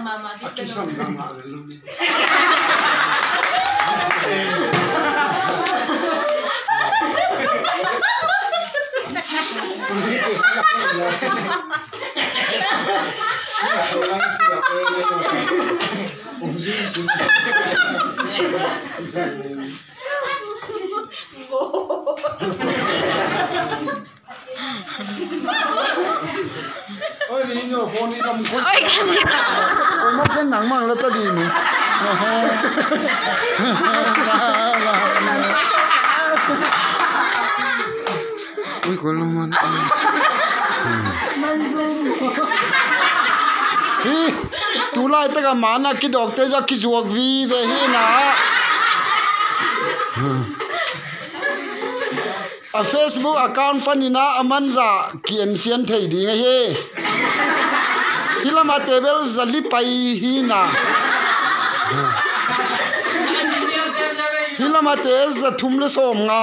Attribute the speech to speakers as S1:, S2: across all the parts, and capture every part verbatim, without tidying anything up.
S1: Aqui só me dá mal, não me. Ôi đi nhờ phone đi làm con. Ôi cái này. Ôi mất cái nắng mà nó ta đi nè. Ôi con nó man. Hi, tu lai ta ka mana ki doctor ja ki zuak vi ve hi na. A Facebook account panina amanza kian chian thei ding he hilama table zali pai hi na hilama te za thumle som nga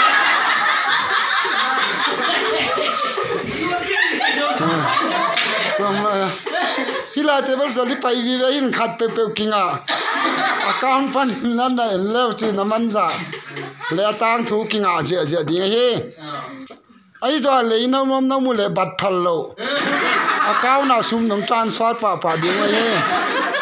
S1: hila table zali pai vi ve hin khat pe pe kinga account panina na lew chi na manza le tang thu ki nga je je ding he ai zo le no nom no mu le bat phal lo account na sum nong transfer pa pa ding he